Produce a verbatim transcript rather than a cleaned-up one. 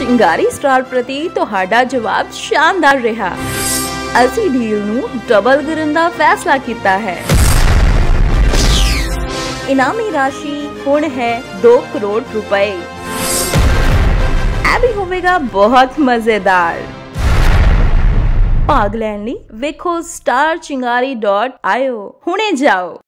ਚਿੰਗਾਰੀ star ਪ੍ਰਤੀ ਤੁਹਾਡਾ ਜਵਾਬ ਸ਼ਾਨਦਾਰ ਰਿਹਾ। ਅਸੀਂ ਡੀਲ ਨੂੰ ਡਬਲ ਕਰਨ ਦਾ ਫੈਸਲਾ ਕੀਤਾ ਹੈ। ਇਨਾਮੀ ਰਾਸ਼ੀ ਹੁਣ ਹੈ दो करोड़ रुपए। ਇਹ ਵੀ ਹੋਵੇਗਾ ਬਹੁਤ ਮਜ਼ੇਦਾਰ। ਭਾਗ ਲੈਣ ਲਈ ਵੇਖੋ ਸਟਾਰ ਚਿੰਗਾਰੀ ਡॉट आई ओ। ਹੁਣੇ ਜਾਓ।